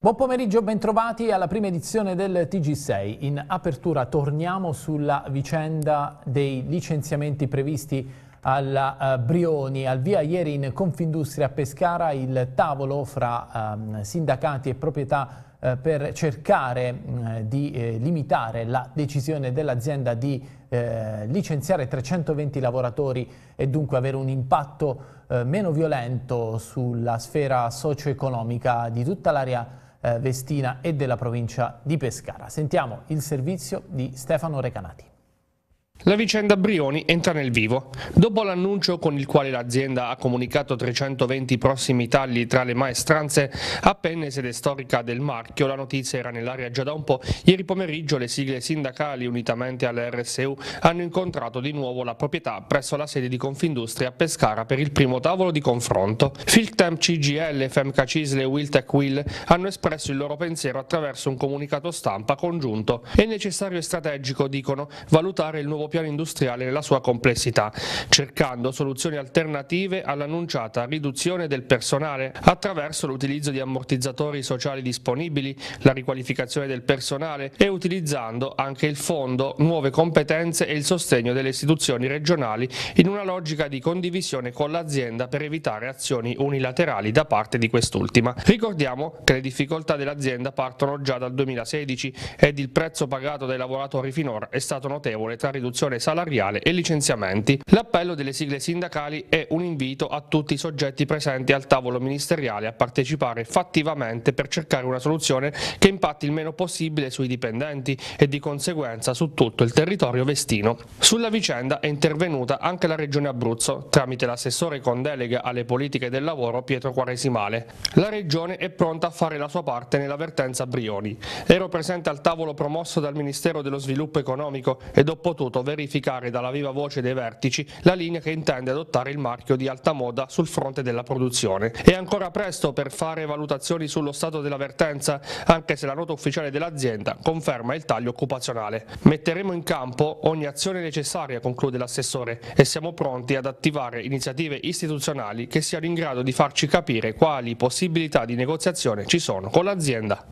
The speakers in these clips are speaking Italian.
Buon pomeriggio, bentrovati alla prima edizione del TG6. In apertura torniamo sulla vicenda dei licenziamenti previsti alla Brioni. Al via ieri in Confindustria a Pescara il tavolo fra sindacati e proprietà per cercare di limitare la decisione dell'azienda di licenziare 320 lavoratori e dunque avere un impatto meno violento sulla sfera socio-economica di tutta l'area Vestina e della provincia di Pescara. Sentiamo il servizio di Stefano Recanati. La vicenda Brioni entra nel vivo. Dopo l'annuncio con il quale l'azienda ha comunicato 320 prossimi tagli tra le maestranze, appena sede storica del marchio, la notizia era nell'aria già da un po'. Ieri pomeriggio le sigle sindacali, unitamente alle RSU, hanno incontrato di nuovo la proprietà presso la sede di Confindustria a Pescara per il primo tavolo di confronto. Filtemp CGL, FMK Cisle e Wiltec Will hanno espresso il loro pensiero attraverso un comunicato stampa congiunto. È necessario e strategico, dicono, valutare il nuovo piano industriale nella sua complessità, cercando soluzioni alternative all'annunciata riduzione del personale attraverso l'utilizzo di ammortizzatori sociali disponibili, la riqualificazione del personale e utilizzando anche il fondo nuove competenze e il sostegno delle istituzioni regionali in una logica di condivisione con l'azienda per evitare azioni unilaterali da parte di quest'ultima. Ricordiamo che le difficoltà dell'azienda partono già dal 2016 ed il prezzo pagato dai lavoratori finora è stato notevole tra riduzione salariale e licenziamenti. L'appello delle sigle sindacali è un invito a tutti i soggetti presenti al tavolo ministeriale a partecipare fattivamente per cercare una soluzione che impatti il meno possibile sui dipendenti e di conseguenza su tutto il territorio vestino. Sulla vicenda è intervenuta anche la Regione Abruzzo tramite l'assessore con delega alle politiche del lavoro Pietro Quaresimale. La Regione è pronta a fare la sua parte nella vertenza Brioni. Ero presente al tavolo promosso dal Ministero dello Sviluppo Economico ed ho potuto verificare dalla viva voce dei vertici la linea che intende adottare il marchio di alta moda sul fronte della produzione. È ancora presto per fare valutazioni sullo stato della vertenza, anche se la nota ufficiale dell'azienda conferma il taglio occupazionale. Metteremo in campo ogni azione necessaria, conclude l'assessore, e siamo pronti ad attivare iniziative istituzionali che siano in grado di farci capire quali possibilità di negoziazione ci sono con l'azienda.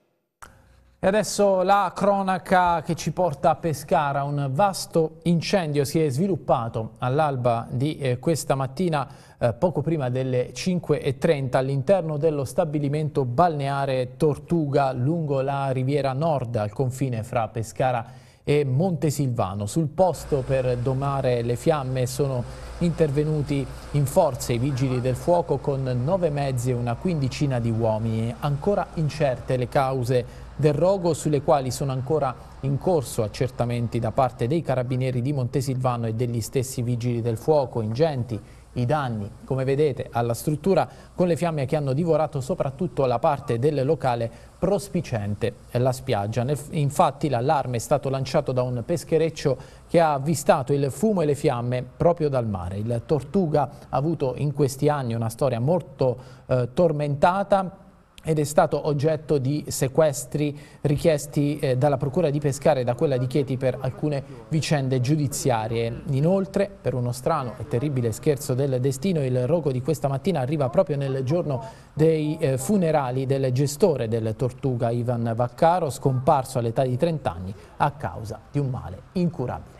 E adesso la cronaca che ci porta a Pescara. Un vasto incendio si è sviluppato all'alba di questa mattina, poco prima delle 5:30, all'interno dello stabilimento balneare Tortuga lungo la riviera nord, al confine fra Pescara e Montesilvano. Sul posto per domare le fiamme sono intervenuti in forza i vigili del fuoco con 9 mezzi e una quindicina di uomini. Ancora incerte le cause del rogo, sulle quali sono ancora in corso accertamenti da parte dei carabinieri di Montesilvano e degli stessi vigili del fuoco. Ingenti i danni, come vedete, alla struttura, con le fiamme che hanno divorato soprattutto la parte del locale prospiciente la spiaggia. Infatti l'allarme è stato lanciato da un peschereccio che ha avvistato il fumo e le fiamme proprio dal mare. Il Tortuga ha avuto in questi anni una storia molto tormentata ed è stato oggetto di sequestri richiesti dalla Procura di Pescara e da quella di Chieti per alcune vicende giudiziarie. Inoltre, per uno strano e terribile scherzo del destino, il rogo di questa mattina arriva proprio nel giorno dei funerali del gestore del Tortuga, Ivan Vaccaro, scomparso all'età di 30 anni a causa di un male incurabile.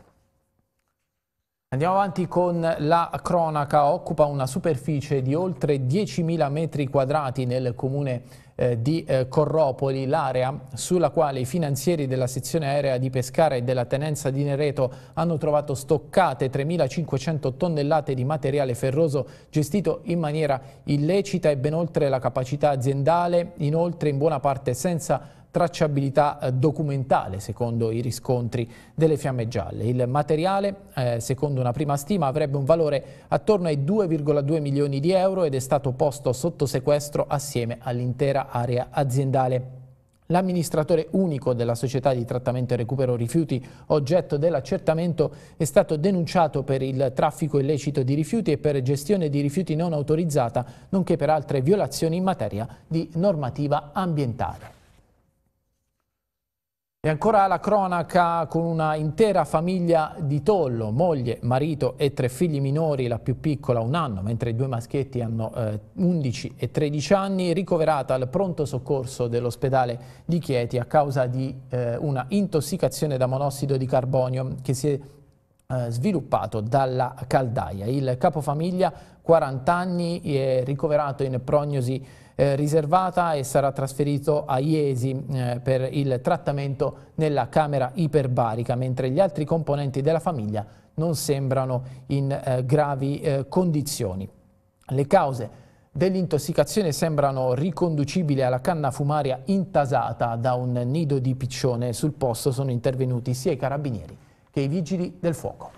Andiamo avanti con la cronaca. Occupa una superficie di oltre 10.000 metri quadrati nel comune di Corropoli l'area sulla quale i finanzieri della sezione aerea di Pescara e della tenenza di Nereto hanno trovato stoccate 3.500 tonnellate di materiale ferroso gestito in maniera illecita e ben oltre la capacità aziendale, inoltre in buona parte senza tracciabilità documentale, secondo i riscontri delle Fiamme Gialle. Il materiale, secondo una prima stima, avrebbe un valore attorno ai 2,2 milioni di euro ed è stato posto sotto sequestro assieme all'intera area aziendale. L'amministratore unico della società di trattamento e recupero rifiuti oggetto dell'accertamento è stato denunciato per il traffico illecito di rifiuti e per gestione di rifiuti non autorizzata, nonché per altre violazioni in materia di normativa ambientale. E ancora la cronaca con una intera famiglia di Tollo, moglie, marito e 3 figli minori, la più piccola 1 anno, mentre i 2 maschietti hanno 11 e 13 anni, ricoverata al pronto soccorso dell'ospedale di Chieti a causa di una intossicazione da monossido di carbonio che si è sviluppato dalla caldaia. Il capofamiglia, 40 anni, è ricoverato in prognosi riservata e sarà trasferito a Iesi per il trattamento nella camera iperbarica, mentre gli altri componenti della famiglia non sembrano in gravi condizioni. Le cause dell'intossicazione sembrano riconducibili alla canna fumaria intasata da un nido di piccione. Sul posto sono intervenuti sia i carabinieri che i vigili del fuoco.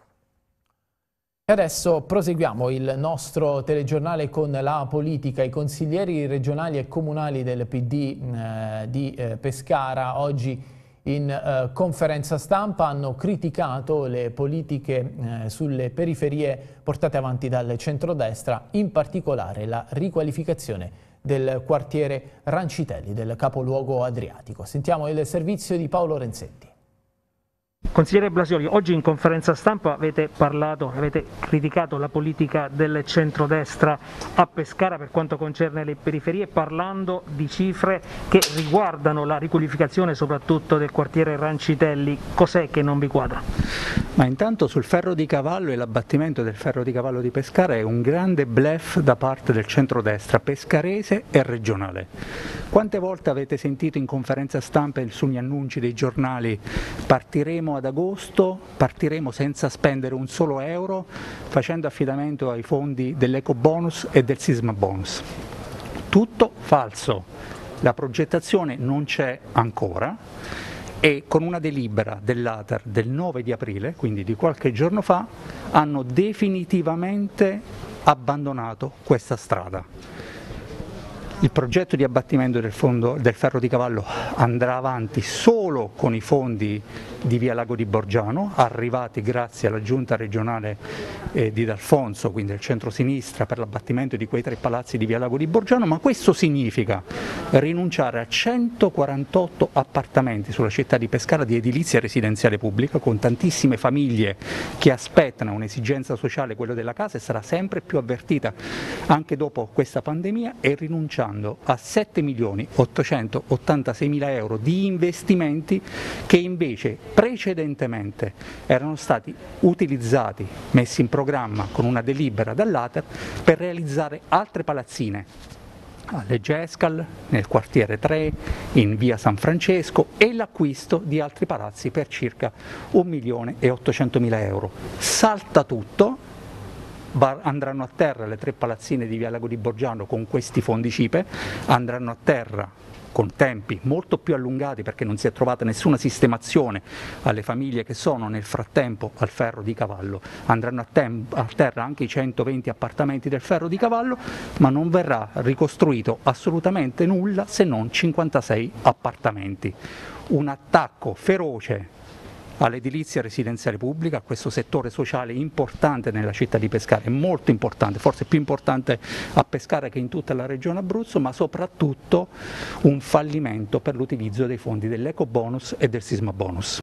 E adesso proseguiamo il nostro telegiornale con la politica. I consiglieri regionali e comunali del PD di Pescara oggi in conferenza stampa hanno criticato le politiche sulle periferie portate avanti dal centrodestra, in particolare la riqualificazione del quartiere Rancitelli, del capoluogo adriatico. Sentiamo il servizio di Paolo Renzetti. Consigliere Blasioli, oggi in conferenza stampa avete criticato la politica del centrodestra a Pescara per quanto concerne le periferie, parlando di cifre che riguardano la riqualificazione soprattutto del quartiere Rancitelli. Cos'è che non vi quadra? Ma intanto sul ferro di cavallo e l'abbattimento del ferro di cavallo di Pescara è un grande bluff da parte del centrodestra pescarese e regionale. Quante volte avete sentito in conferenza stampa e sugli annunci dei giornali: partiremo ad agosto, partiremo senza spendere un solo euro, facendo affidamento ai fondi dell'eco bonus e del sisma bonus? Tutto falso, la progettazione non c'è ancora e con una delibera dell'ATER del 9 di aprile, quindi di qualche giorno fa, hanno definitivamente abbandonato questa strada. Il progetto di abbattimento del ferro di cavallo andrà avanti solo con i fondi di Via Lago di Borgiano, arrivati grazie alla giunta regionale di D'Alfonso, quindi il centro-sinistra, per l'abbattimento di quei 3 palazzi di Via Lago di Borgiano, ma questo significa rinunciare a 148 appartamenti sulla città di Pescara di edilizia residenziale pubblica, con tantissime famiglie che aspettano un'esigenza sociale, quello della casa, e sarà sempre più avvertita anche dopo questa pandemia, e rinunciando a 7.886.000 euro di investimenti che invece precedentemente erano stati utilizzati, messi in programma con una delibera dall'ATER per realizzare altre palazzine a Legge Escal, nel quartiere 3, in via San Francesco, e l'acquisto di altri palazzi per circa 1.800.000 euro. Salta tutto. Andranno a terra le 3 palazzine di Via Lago di Borgiano con questi fondi CIPE, andranno a terra con tempi molto più allungati perché non si è trovata nessuna sistemazione alle famiglie che sono nel frattempo al ferro di cavallo, andranno a terra anche i 120 appartamenti del ferro di cavallo, ma non verrà ricostruito assolutamente nulla se non 56 appartamenti. Un attacco feroce all'edilizia residenziale pubblica, a questo settore sociale importante nella città di Pescara, è molto importante, forse più importante a Pescara che in tutta la regione Abruzzo, ma soprattutto un fallimento per l'utilizzo dei fondi dell'eco bonus e del sisma bonus.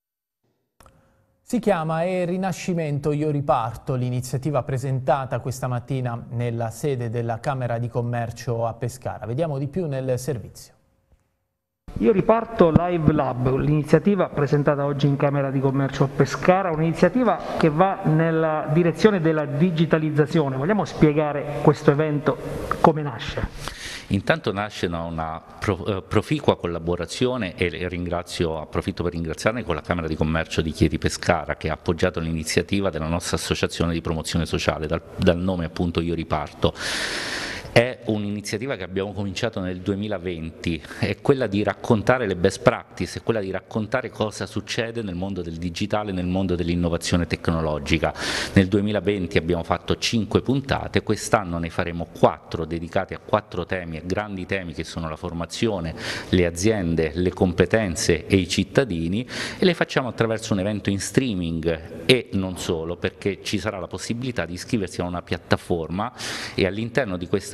Si chiama E Rinascimento Io Riparto, l'iniziativa presentata questa mattina nella sede della Camera di Commercio a Pescara. Vediamo di più nel servizio. Io riparto Live Lab, l'iniziativa presentata oggi in Camera di Commercio a Pescara, un'iniziativa che va nella direzione della digitalizzazione. Vogliamo spiegare questo evento come nasce? Intanto nasce da una proficua collaborazione e approfitto per ringraziarne con la Camera di Commercio di Chieti Pescara, che ha appoggiato l'iniziativa della nostra associazione di promozione sociale dal nome appunto Io Riparto. È un'iniziativa che abbiamo cominciato nel 2020, è quella di raccontare le best practice, è quella di raccontare cosa succede nel mondo del digitale, nel mondo dell'innovazione tecnologica. Nel 2020 abbiamo fatto 5 puntate, quest'anno ne faremo 4 dedicate a 4 temi, a grandi temi che sono la formazione, le aziende, le competenze e i cittadini, e le facciamo attraverso un evento in streaming e non solo, perché ci sarà la possibilità di iscriversi a una piattaforma e all'interno di questa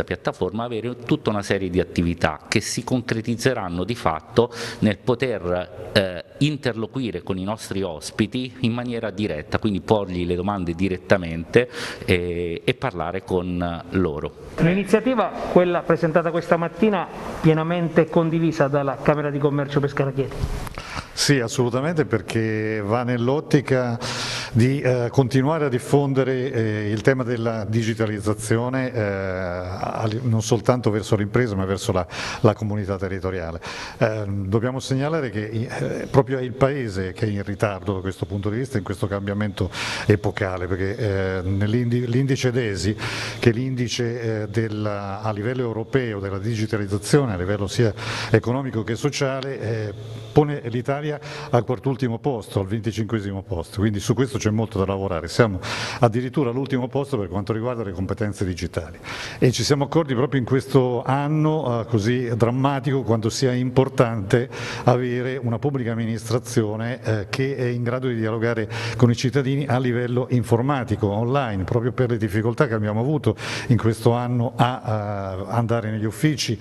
piattaforma avere tutta una serie di attività che si concretizzeranno di fatto nel poter interloquire con i nostri ospiti in maniera diretta, quindi porgli le domande direttamente e parlare con loro. Un'iniziativa, quella presentata questa mattina, pienamente condivisa dalla Camera di Commercio Pescara Chieti. Sì, assolutamente, perché va nell'ottica di continuare a diffondere il tema della digitalizzazione non soltanto verso l'impresa ma verso la comunità territoriale. Dobbiamo segnalare che proprio è il Paese che è in ritardo da questo punto di vista, in questo cambiamento epocale, perché l'indice DESI, che è l'indice a livello europeo della digitalizzazione, a livello sia economico che sociale, pone l'Italia al quartultimo posto, al 25esimo posto, quindi su questo c'è molto da lavorare. Siamo addirittura all'ultimo posto per quanto riguarda le competenze digitali e ci siamo accorti proprio in questo anno così drammatico quanto sia importante avere una pubblica amministrazione che è in grado di dialogare con i cittadini a livello informatico, online, proprio per le difficoltà che abbiamo avuto in questo anno a andare negli uffici.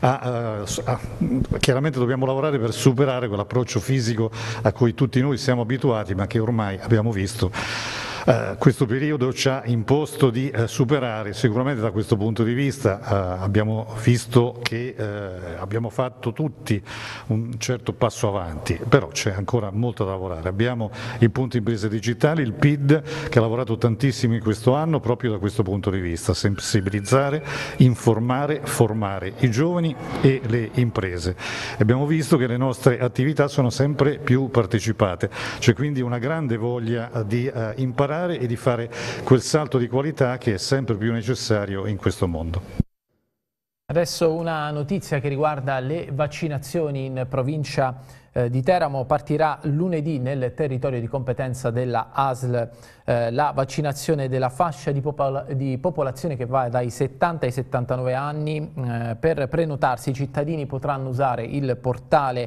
Chiaramente dobbiamo lavorare per superare quell'approccio fisico a cui tutti noi siamo abituati, ma che ormai abbiamo visto questo periodo ci ha imposto di superare. Sicuramente da questo punto di vista abbiamo visto che abbiamo fatto tutti un certo passo avanti, però c'è ancora molto da lavorare. Abbiamo il punto imprese digitali, il PID, che ha lavorato tantissimo in questo anno proprio da questo punto di vista: sensibilizzare, informare, formare i giovani e le imprese. Abbiamo visto che le nostre attività sono sempre più partecipate, c'è quindi una grande voglia di imparare e di fare quel salto di qualità che è sempre più necessario in questo mondo. Adesso una notizia che riguarda le vaccinazioni in provincia di Teramo. Partirà lunedì nel territorio di competenza della ASL la vaccinazione della fascia di popolazione che va dai 70 ai 79 anni. Per prenotarsi i cittadini potranno usare il portale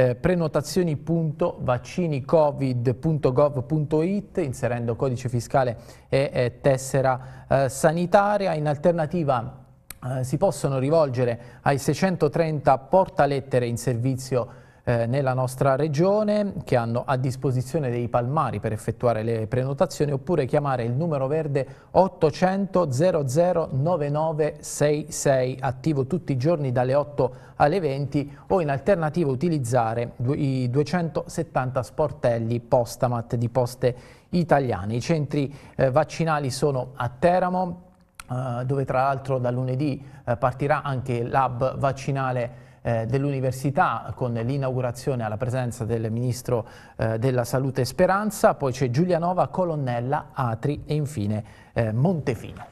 prenotazioni.vaccinicovid.gov.it inserendo codice fiscale e tessera sanitaria. In alternativa si possono rivolgere ai 630 portalettere in servizio nella nostra regione, che hanno a disposizione dei palmari per effettuare le prenotazioni, oppure chiamare il numero verde 800 00 9966, attivo tutti i giorni dalle 8 alle 20, o in alternativa utilizzare i 270 sportelli Postamat di Poste Italiane. I centri vaccinali sono a Teramo, dove tra l'altro da lunedì partirà anche l'hub vaccinale dell'università, con l'inaugurazione alla presenza del Ministro della Salute Speranza. Poi c'è Giulianova, Colonnella, Atri e infine Montefino.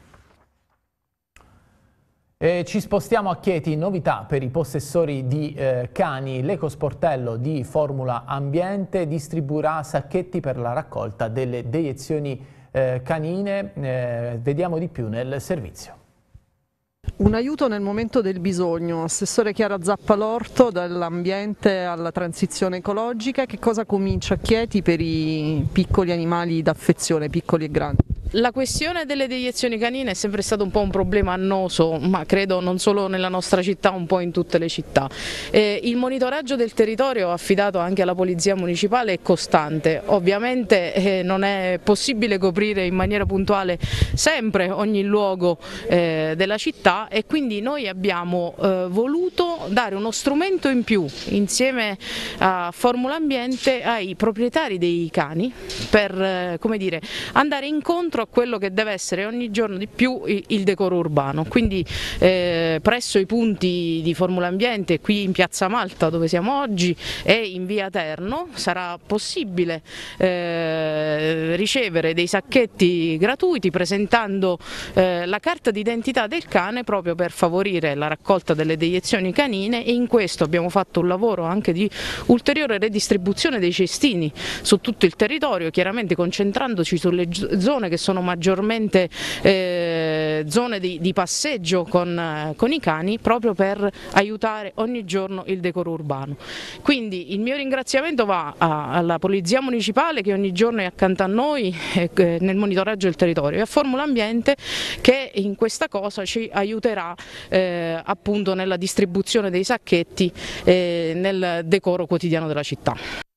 Ci spostiamo a Chieti, novità per i possessori di cani. L'ecosportello di Formula Ambiente distribuirà sacchetti per la raccolta delle deiezioni canine. Vediamo di più nel servizio. Un aiuto nel momento del bisogno. Assessore Chiara Zappalorto, dall'ambiente alla transizione ecologica. Che cosa comincia a Chieti per i piccoli animali d'affezione, piccoli e grandi? La questione delle deiezioni canine è sempre stato un po' un problema annoso, ma credo non solo nella nostra città, un po' in tutte le città. Il monitoraggio del territorio affidato anche alla Polizia Municipale è costante. Ovviamente non è possibile coprire in maniera puntuale sempre ogni luogo della città, e quindi noi abbiamo voluto dare uno strumento in più insieme a Formula Ambiente ai proprietari dei cani per andare incontro a quello che deve essere ogni giorno di più il decoro urbano. Quindi presso i punti di Formula Ambiente qui in Piazza Malta, dove siamo oggi, e in via Terno sarà possibile ricevere dei sacchetti gratuiti presentando la carta d'identità del cane, proprio per favorire la raccolta delle deiezioni canine, e in questo abbiamo fatto un lavoro anche di ulteriore redistribuzione dei cestini su tutto il territorio, chiaramente concentrandoci sulle zone che sono maggiormente zone di passeggio con i cani, proprio per aiutare ogni giorno il decoro urbano. Quindi il mio ringraziamento va alla Polizia Municipale che ogni giorno è accanto a noi nel monitoraggio del territorio, e a Formula Ambiente che in questa cosa ci aiuterà appunto nella distribuzione dei sacchetti nel decoro quotidiano della città.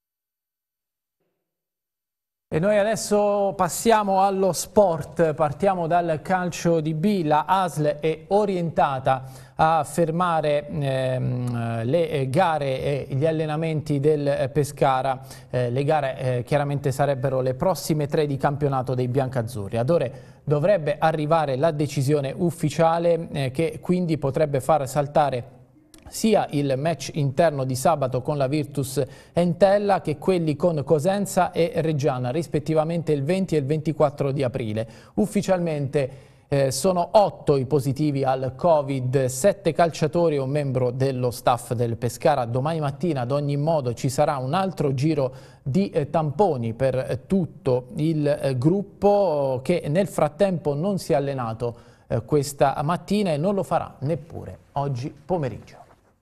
E noi adesso passiamo allo sport, partiamo dal calcio di B. La ASL è orientata a fermare le gare e gli allenamenti del Pescara. Le gare chiaramente sarebbero le prossime 3 di campionato dei biancazzurri. Ad ora dovrebbe arrivare la decisione ufficiale che quindi potrebbe far saltare sia il match interno di sabato con la Virtus Entella che quelli con Cosenza e Reggiana, rispettivamente il 20 e il 24 di aprile. Ufficialmente sono 8 i positivi al Covid, 7 calciatori e un membro dello staff del Pescara. Domani mattina ad ogni modo ci sarà un altro giro di tamponi per tutto il gruppo che nel frattempo non si è allenato questa mattina e non lo farà neppure oggi pomeriggio.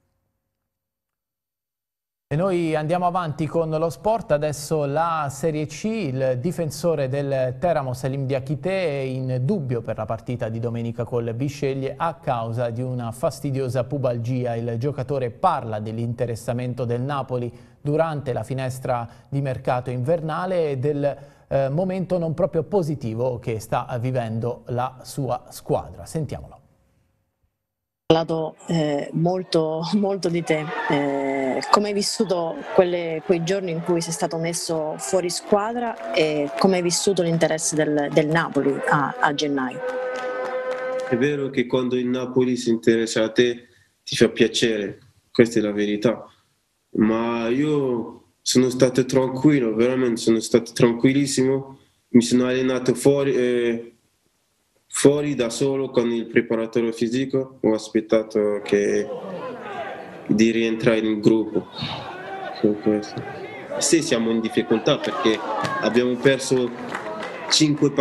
E noi andiamo avanti con lo sport, adesso la Serie C, il difensore del Teramo Selim Diakité è in dubbio per la partita di domenica col Bisceglie a causa di una fastidiosa pubalgia. Il giocatore parla dell'interessamento del Napoli durante la finestra di mercato invernale e del momento non proprio positivo che sta vivendo la sua squadra. Sentiamolo. Ho parlato molto di te, come hai vissuto quei giorni in cui sei stato messo fuori squadra e come hai vissuto l'interesse del Napoli a gennaio? È vero che quando il Napoli si interessa a te ti fa piacere, questa è la verità, ma io sono stato tranquillo, veramente sono stato tranquillissimo, mi sono allenato fuori da solo con il preparatore fisico, ho aspettato di rientrare nel gruppo. Sì, siamo in difficoltà perché abbiamo perso 4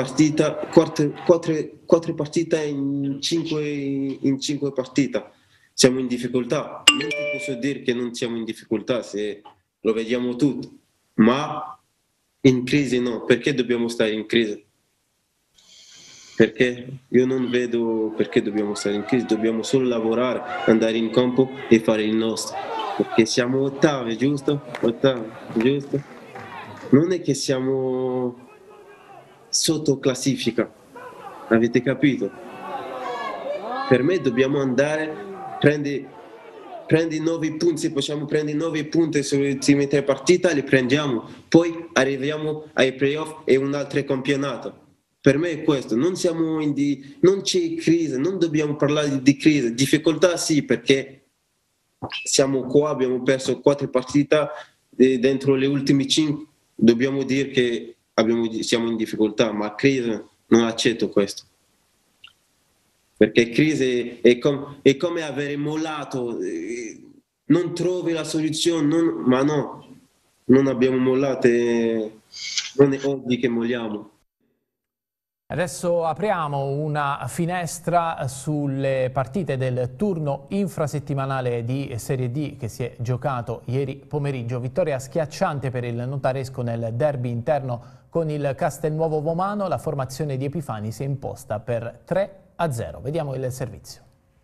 partite in 5 partite. Siamo in difficoltà. Non ti posso dire che non siamo in difficoltà se lo vediamo tutti, ma in crisi no. Perché dobbiamo stare in crisi? Perché io non vedo perché dobbiamo stare in crisi, dobbiamo solo lavorare, andare in campo e fare il nostro. Perché siamo ottavi, giusto? Ottavi, giusto? Non è che siamo sotto classifica, avete capito? Per me dobbiamo andare, prendi 9 punti, se possiamo prendere 9 punti sulle ultime 3 partite, li prendiamo, poi arriviamo ai playoff e un altro campionato. Per me è questo, non c'è crisi, non dobbiamo parlare di crisi, difficoltà sì perché siamo qua, abbiamo perso 4 partite dentro le ultime 5, dobbiamo dire che siamo in difficoltà, ma crisi non accetto questo. Perché crisi è come avere mollato, non trovi la soluzione, ma no, non abbiamo mollato e non è oggi che molliamo. Adesso apriamo una finestra sulle partite del turno infrasettimanale di Serie D che si è giocato ieri pomeriggio. Vittoria schiacciante per il notaresco nel derby interno con il Castelnuovo Vomano. La formazione di Epifani si è imposta per 3-0. Vediamo il servizio.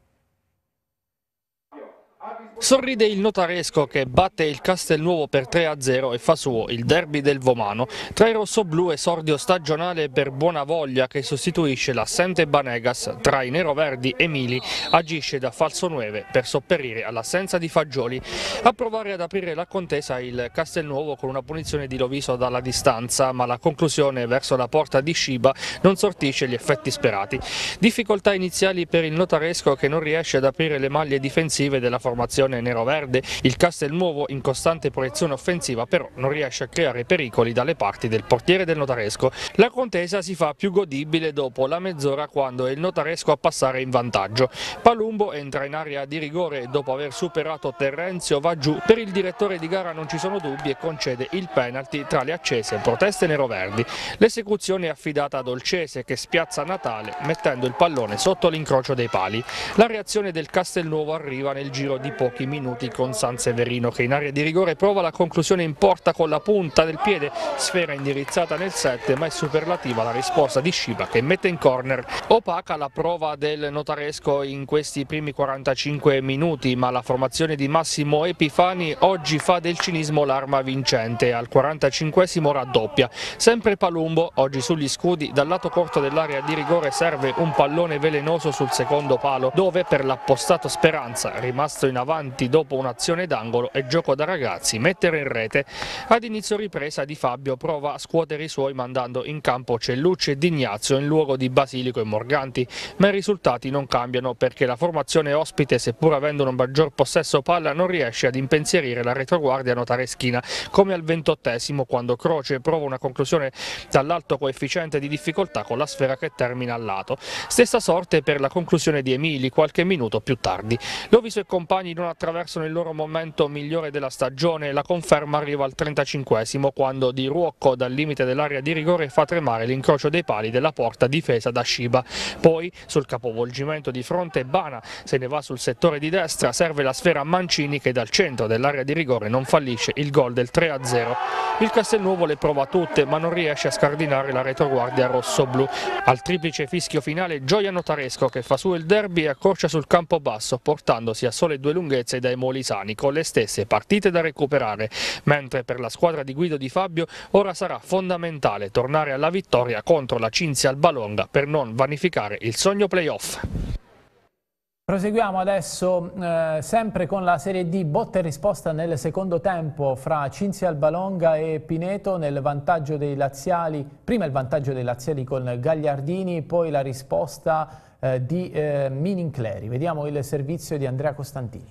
Sorride il notaresco che batte il Castelnuovo per 3-0 e fa suo il derby del Vomano. Tra i rossoblù esordio stagionale per Buonavoglia che sostituisce l'assente Banegas. Tra i neroverdi Emili agisce da falso 9 per sopperire all'assenza di Fagioli. A provare ad aprire la contesa il Castelnuovo con una punizione di Loviso dalla distanza, ma la conclusione verso la porta di Sciba non sortisce gli effetti sperati. Difficoltà iniziali per il notaresco che non riesce ad aprire le maglie difensive della formazione formazione neroverde. Il Castelnuovo, in costante proiezione offensiva, però non riesce a creare pericoli dalle parti del portiere del Notaresco. La contesa si fa più godibile dopo la mezz'ora, quando è il Notaresco a passare in vantaggio. Palumbo entra in area di rigore e dopo aver superato Terrenzio va giù. Per il direttore di gara non ci sono dubbi e concede il penalty tra le accese proteste neroverdi. L'esecuzione è affidata ad Olcese, che spiazza Natale mettendo il pallone sotto l'incrocio dei pali. La reazione del Castelnuovo arriva nel giro di pochi minuti con Sanseverino, che in area di rigore prova la conclusione in porta con la punta del piede, sfera indirizzata nel 7, ma è superlativa la risposta di Sciba, che mette in corner. Opaca la prova del Notaresco in questi primi 45 minuti, ma la formazione di Massimo Epifani oggi fa del cinismo l'arma vincente. Al 45esimo raddoppia. Sempre Palumbo, oggi sugli scudi, dal lato corto dell'area di rigore serve un pallone velenoso sul secondo palo, dove per l'appostato Speranza, rimasto in avanti dopo un'azione d'angolo e gioco da ragazzi, mettere in rete. Ad inizio ripresa Di Fabio prova a scuotere i suoi mandando in campo Cellucci e D'Ignazio in luogo di Basilico e Morganti, ma i risultati non cambiano, perché la formazione ospite, seppur avendo un maggior possesso palla, non riesce ad impensierire la retroguardia notareschina, come al 28esimo, quando Croce prova una conclusione dall'alto coefficiente di difficoltà con la sfera che termina al lato. Stessa sorte per la conclusione di Emili qualche minuto più tardi. Loviso e compagni non attraversano il loro momento migliore della stagione. La conferma arriva al 35esimo, quando Di Ruocco dal limite dell'area di rigore fa tremare l'incrocio dei pali della porta difesa da Sciba. Poi sul capovolgimento di fronte Bana se ne va sul settore di destra, serve la sfera a Mancini, che dal centro dell'area di rigore non fallisce il gol del 3-0. Il Castelnuovo le prova tutte, ma non riesce a scardinare la retroguardia rossoblù. Al triplice fischio finale Gioia Notaresco, che fa su il derby e accorcia sul campo basso, portandosi a sole 2 lunghezze dai molisani, con le stesse partite da recuperare, mentre per la squadra di Guido Di Fabio ora sarà fondamentale tornare alla vittoria contro la Cinzia Albalonga per non vanificare il sogno playoff. Proseguiamo adesso sempre con la Serie D, botta e risposta nel secondo tempo fra Cinzia Albalonga e Pineto nel vantaggio dei laziali. Prima il vantaggio dei laziali con Gagliardini, poi la risposta di Minincleri. Vediamo il servizio di Andrea Costantini.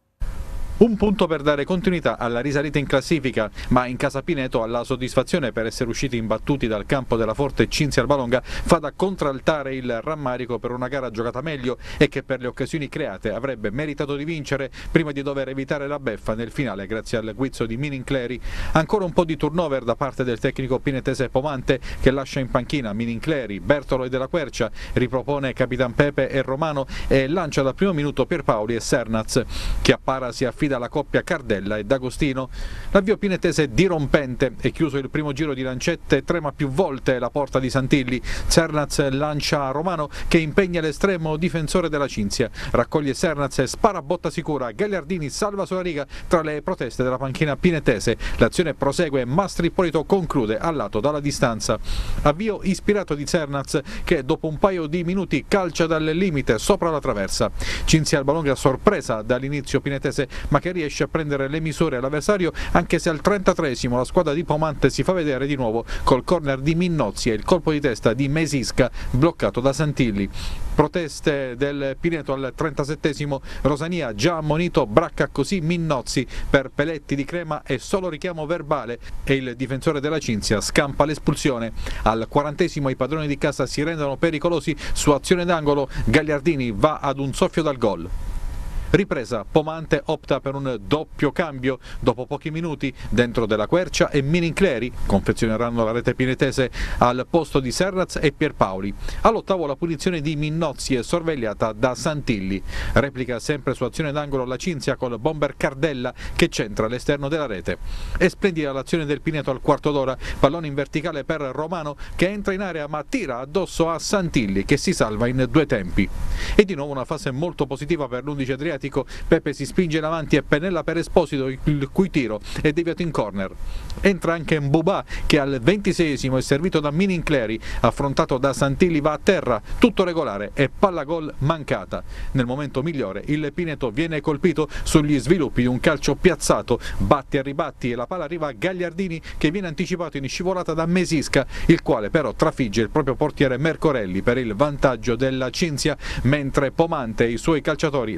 Un punto per dare continuità alla risalita in classifica, ma in casa Pineto alla soddisfazione per essere usciti imbattuti dal campo della forte Cinzia Albalonga fa da contraltare il rammarico per una gara giocata meglio e che per le occasioni create avrebbe meritato di vincere prima di dover evitare la beffa nel finale grazie al guizzo di Minincleri. Ancora un po' di turnover da parte del tecnico pinetese Pomante, che lascia in panchina Minincleri, Bertolo e Della Quercia, ripropone Capitan Pepe e Romano e lancia dal primo minuto Pierpaoli e Sernaz. Chiappara si affida alla coppia Cardella e D'Agostino. L'avvio pinetese dirompente, è chiuso il primo giro di lancette, trema più volte la porta di Santilli. Sernaz lancia Romano, che impegna l'estremo difensore della Cinzia, raccoglie Sernaz e spara a botta sicura. Gagliardini salva sulla riga tra le proteste della panchina pinetese. L'azione prosegue, Mastri Ippolito conclude al lato dalla distanza. Avvio ispirato di Sernaz, che dopo un paio di minuti calcia dal limite sopra la traversa. Cinzia Albalonga sorpresa dall'inizio pinetese, ma che riesce a prendere le misure all'avversario, anche se al 33esimo la squadra di Pomante si fa vedere di nuovo col corner di Minnozzi e il colpo di testa di Mesisca bloccato da Santilli. Proteste del Pineto al 37esimo, Rosania già ammonito, bracca così Minnozzi per peletti di crema e solo richiamo verbale e il difensore della Cinzia scampa l'espulsione. Al 40esimo i padroni di casa si rendono pericolosi su azione d'angolo, Gagliardini va ad un soffio dal gol. Ripresa, Pomante opta per un doppio cambio dopo pochi minuti, dentro Della Quercia e Minincleri confezioneranno la rete pinetese al posto di Serraz e Pierpaoli. All'ottavo la punizione di Minnozzi è sorvegliata da Santilli. Replica sempre su azione d'angolo la Cinzia col bomber Cardella che centra all'esterno della rete. È splendida l'azione del Pineto al quarto d'ora, pallone in verticale per Romano che entra in area ma tira addosso a Santilli che si salva in due tempi. E di nuovo una fase molto positiva per l'11 Adriatico. Pepe si spinge in avanti e pennella per Esposito, il cui tiro è deviato in corner. Entra anche Mbubà che al 26esimo è servito da Minincleri, affrontato da Santilli va a terra, tutto regolare e palla gol mancata. Nel momento migliore il Pineto viene colpito sugli sviluppi di un calcio piazzato, batti e ribatti e la palla arriva a Gagliardini che viene anticipato in scivolata da Mesisca, il quale però trafigge il proprio portiere Mercorelli per il vantaggio della Cinzia, mentre Pomante e i suoi calciatori lamentano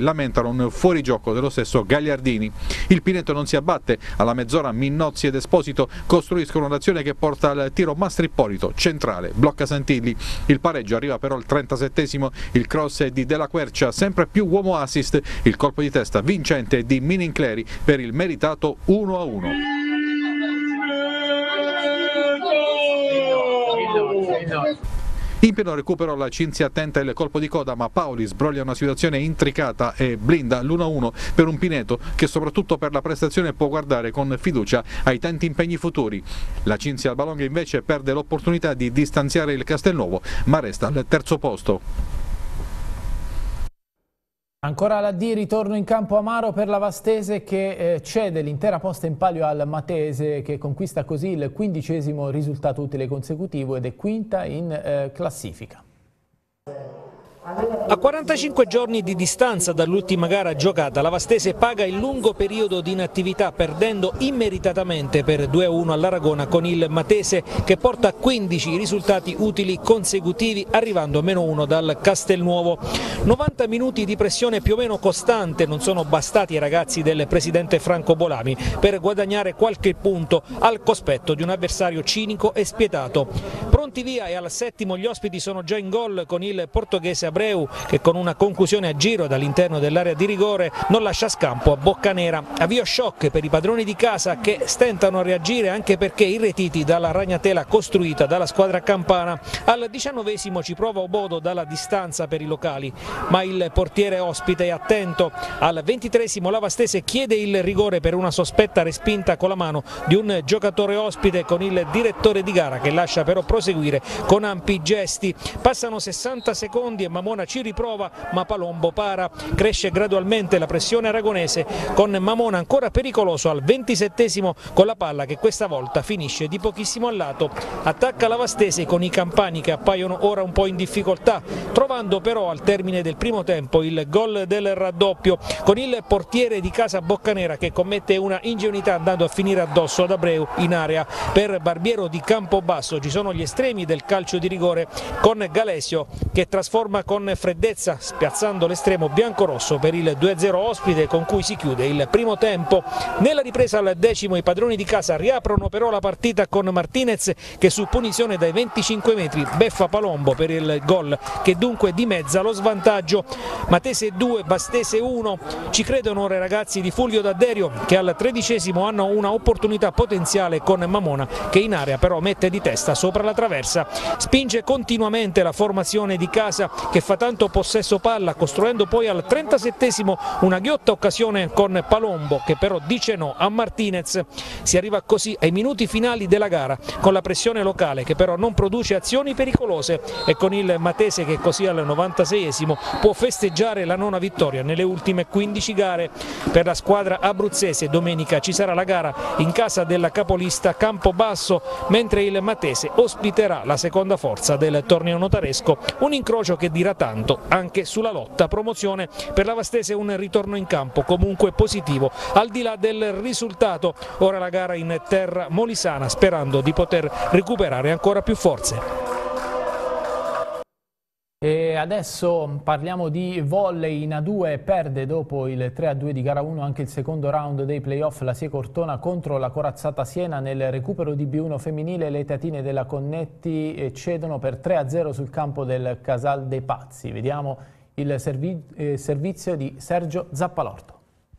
provocarono un fuorigioco dello stesso Gagliardini. Il Pineto non si abbatte, alla mezz'ora Minnozzi ed Esposito costruiscono un'azione che porta al tiro Mastrippolito, centrale, blocca Santilli. Il pareggio arriva però al 37esimo, il cross è di Della Quercia, sempre più uomo assist, il colpo di testa vincente è di Minincleri per il meritato 1-1. In pieno recupero la Cinzia tenta il colpo di coda, ma Paoli sbroglia una situazione intricata e blinda l'1-1 per un Pineto che soprattutto per la prestazione può guardare con fiducia ai tanti impegni futuri. La Cinzia Albalonga invece perde l'opportunità di distanziare il Castelnuovo, ma resta al terzo posto. Ancora la D, ritorno in campo amaro per la Vastese che cede l'intera posta in palio al Matese, che conquista così il 15° risultato utile consecutivo ed è quinta in classifica. A 45 giorni di distanza dall'ultima gara giocata, la Vastese paga il lungo periodo di inattività perdendo immeritatamente per 2-1 all'Aragona con il Matese che porta a 15 risultati utili consecutivi arrivando a -1 dal Castelnuovo. 90 minuti di pressione più o meno costante non sono bastati ai ragazzi del presidente Franco Bolami per guadagnare qualche punto al cospetto di un avversario cinico e spietato. Pronti via e al settimo gli ospiti sono già in gol con il portoghese Abreu che con una conclusione a giro dall'interno dell'area di rigore non lascia scampo a Boccanera. Avvio shock per i padroni di casa che stentano a reagire anche perché irretiti dalla ragnatela costruita dalla squadra campana. Al 19esimo ci prova Obodo dalla distanza per i locali, ma il portiere ospite è attento. Al 23esimo la Vastese chiede il rigore per una sospetta respinta con la mano di un giocatore ospite con il direttore di gara che lascia però proseguire con ampi gesti. Passano 60 secondi e Mamona ci riprova ma Palombo para. Cresce gradualmente la pressione aragonese con Mamona ancora pericoloso al 27esimo con la palla che questa volta finisce di pochissimo al lato. Attacca la Vastese con i campani che appaiono ora un po' in difficoltà, trovando però al termine del primo tempo il gol del raddoppio con il portiere di casa Boccanera che commette una ingenuità andando a finire addosso ad Abreu in area. Per Barbiero di Campobasso ci sono gli estremi del calcio di rigore con Galesio che trasforma con freddezza spiazzando l'estremo biancorosso per il 2-0 ospite con cui si chiude il primo tempo. Nella ripresa al 10° i padroni di casa riaprono però la partita con Martinez che su punizione dai 25 metri beffa Palombo per il gol che dunque dimezza lo svantaggio. Matese 2, Vastese 1. Ci credono ora i ragazzi di Fulvio D'Adderio che al 13° hanno una opportunità potenziale con Mamona che in area però mette di testa sopra la traversa. Spinge continuamente la formazione di casa che fa tanto possesso palla costruendo poi al 37° una ghiotta occasione con Palombo che però dice no a Martinez. Si arriva così ai minuti finali della gara con la pressione locale che però non produce azioni pericolose e con il Matese che così al 96° può festeggiare la nona vittoria nelle ultime 15 gare. Per la squadra abruzzese domenica ci sarà la gara in casa della capolista Campobasso mentre il Matese ospiterà la seconda forza del torneo notaresco, un incrocio che dirà tanto anche sulla lotta promozione. Per la Vastese un ritorno in campo comunque positivo al di là del risultato. Ora la gara in terra molisana sperando di poter recuperare ancora più forze. E adesso parliamo di volley. In A2 perde dopo il 3-2 di gara 1 anche il secondo round dei playoff la Sie Cortona contro la Corazzata Siena. Nel recupero di B1 femminile le teatine della Connetti cedono per 3-0 sul campo del Casal dei Pazzi. Vediamo il servizio di Sergio Zappalorto.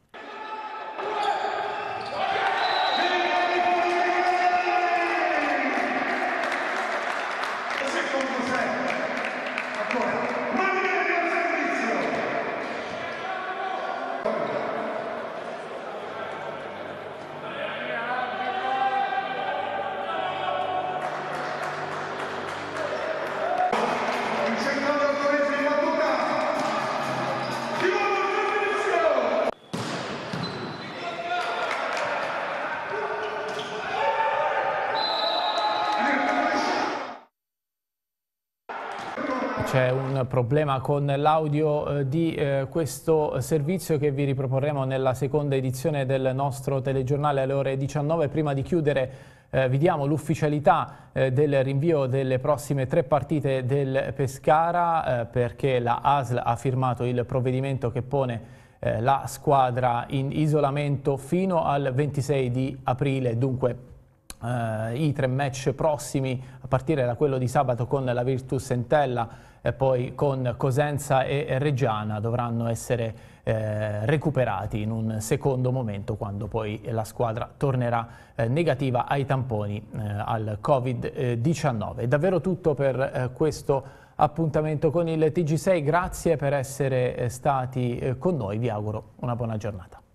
C'è un problema con l'audio di questo servizio che vi riproporremo nella seconda edizione del nostro telegiornale alle ore 19. Prima di chiudere vi diamo l'ufficialità del rinvio delle prossime 3 partite del Pescara perché la ASL ha firmato il provvedimento che pone la squadra in isolamento fino al 26 di aprile, dunque i 3 match prossimi a partire da quello di sabato con la Virtus Entella e poi con Cosenza e Reggiana dovranno essere recuperati in un secondo momento, quando poi la squadra tornerà negativa ai tamponi al Covid-19. È davvero tutto per questo appuntamento con il TG6, grazie per essere stati con noi, vi auguro una buona giornata.